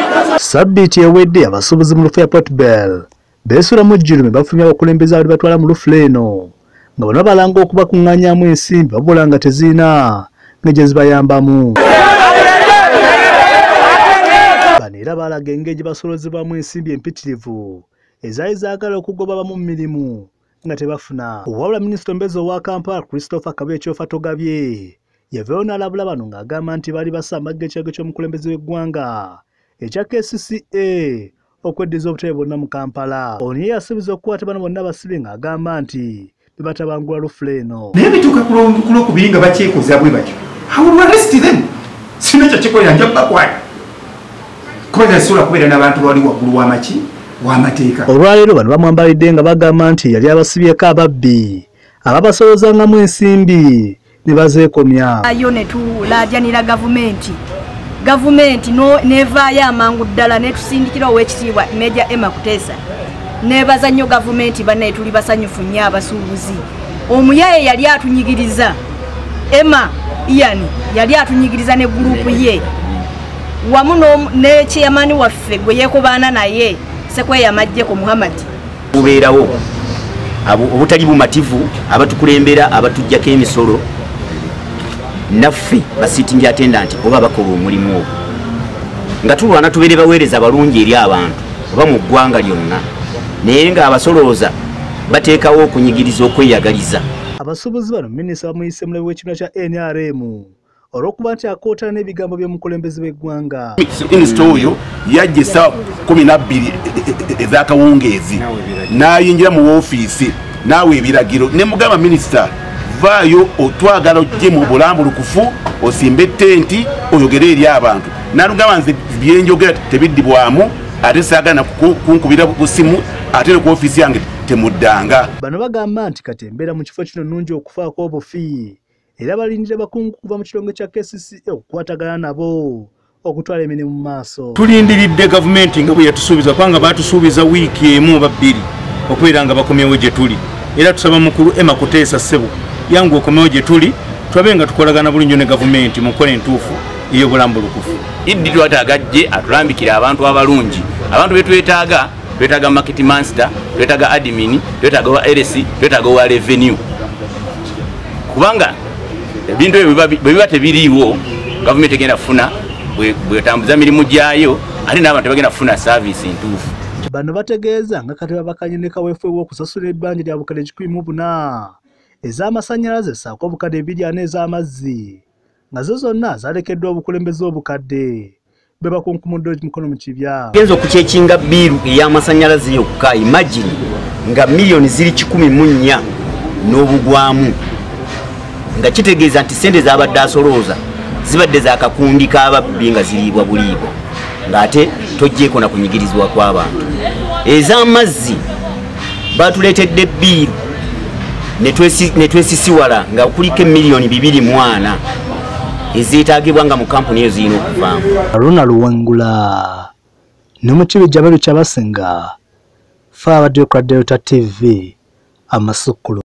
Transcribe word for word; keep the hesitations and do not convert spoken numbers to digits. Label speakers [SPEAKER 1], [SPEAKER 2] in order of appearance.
[SPEAKER 1] Sabbiiti ewedde abasuubuzi mu lufu ya Port Bell beesula mu jjulume bafumya abakulembeze abali batwala mu lufu eno nga bano balanga okubakuŋŋaanyaamu ensimbi wabula nga teziina ng'egye zibayambamu. Bano era baalaga engeri gye basolozebwamu ensimbi empitirivu ezaali zaagala okugoba abamu mu mirimu nga tebafuna. Wabula minisita omubeezi owa Kampala Christopher Kabuye Kyofa Togabye yavayo n'alabula bano ng'agamba nti baali basambagga ekiragiro ky'omukulembeze w'eggwanga ekya K C C A okweddiza obutebe bwonna mu Kampala. Ono ye yasuubiza okukwata bano bonna abasibe ng'agamba nti bebatabangula lufu eno.
[SPEAKER 2] Naye bituuka ku lwokubiri nga bakyekoza bwe batyo. How will arrest them? Sina ekyo kikolera nja bakwata. Kuba tasobola kubeera n'abantu bali waggulu w'amaki w'amateeka.
[SPEAKER 1] Olwaleero bano bamwambalidde nga bagamba nti yali abasibyeko ababbi ababasolozangamu ensimbi ne bazeekomya.
[SPEAKER 3] Ayo ne tulaajanira gavumenti. Gavumenti no nevaayo amangu ddala ne tusindikira ow'ekitiibwa Meja Emma Kuteesa. Neebaza nnyo gavumenti bannaye tuli basanyufu nnyo abasuubuzi. Omuyaye yali atunyigiriza. Emma Ian yali atunyigiriza ne gurupu ye. Wamu ne chairman waffe gwe yeekobaana naye Sekweya Majjeko Muhammad.
[SPEAKER 4] Kubeerawo obutali bumativu abatukulembera abatujjako emisolo naffe ba sitting attendant oba bakola omulimu ogwo nga tulwana tubeere baweereza abalungi eri abantu oba mu ggwanga lyonna naye nga abasolooza bateekawo okunyigiriza okweyagaliza.
[SPEAKER 1] Abasuubuzi bano minisita bamuyise mulabe w'ekibiina kya N R M olw'okuba nti akootana n'ebigambo by'omukulembeze w'eggwanga.
[SPEAKER 5] Minisita oyo yajja essaawa kumi na bbiri ez'akawungeezi n'ayingira mu woofiisi naawe ebiragiro ne mugamba minisita vaayo otwagala ojje mu bulambulukufu osimbe ettenti oyogere eri abantu. N'alugamba nze byenjogera tebiddibwamu ate saagala kunkubira busimu ate ne ku woofiisi yange temuddanga.
[SPEAKER 1] Bano bagamba nti kati embeera mu kifo kino nnungi okufaako obufi era balindira bakungu kuva mu kitongo kya K C C A okukwatagana nabo okutwala emirimu mu maaso.
[SPEAKER 2] Tulindiridde gavumenti nga bwe yatusuubiza kubanga baatusuubiza wiiki emu oba bbiri okubeera nga bakomyewo gye tuli era tusaba mukulu Emma Kuteesa ssebo yangu okomewo gye tuli tulabe nga tukolagana bulungi ne gavumenti mu nkola entuufu ey'obulambulukufu.
[SPEAKER 4] Iddi twetaaga ajje atulambikira abantu abalungi. Abantu be twetaaga twetaaga market master, twetaaga admin, twetaaga wa L C, twetaaga wa revenue. Kubanga ebintu ebyo bwe biba tebiriiwo gavumenti egenda kufuna bwetambuza mirimu gyayo ate n'abantu bagenda kufuna service ntuufu.
[SPEAKER 1] Bano bategeeza nga kati babakanye ne kaweefube w'okusasula ebbanja lya bukadde kikumi mu buna ez'amasannyalaze ssaako obukadde bibiri ana ez'amazzi nga zo zonna zalekeddwa obukulembeze obukadde bwe bakunkumudde mukono mu kibya.
[SPEAKER 4] Genza okukyekinga biiru ey'amasannyalaze yokka imagine nga miliyoni ziri kikumi mu nnya n'obugwamu nga kitegeeza nti sente z'abadde asolooza zibadde z'akakundi k'ababbi nga ziriibwa buliibwa ng'ate toggyeko na kunyigirizibwa kw'abantu. Ez'amazzi baatuleetedde biiru ne twesisiwala nga kuliko emiliyoni bibiri mu ana ezeetaagibwa nga mu kampuni eyo zirina okuvaamu.
[SPEAKER 1] Aruna Luwangula n'omukibi Jabalu Kyabasinga fa abadde ku Delta T V Amasukulu.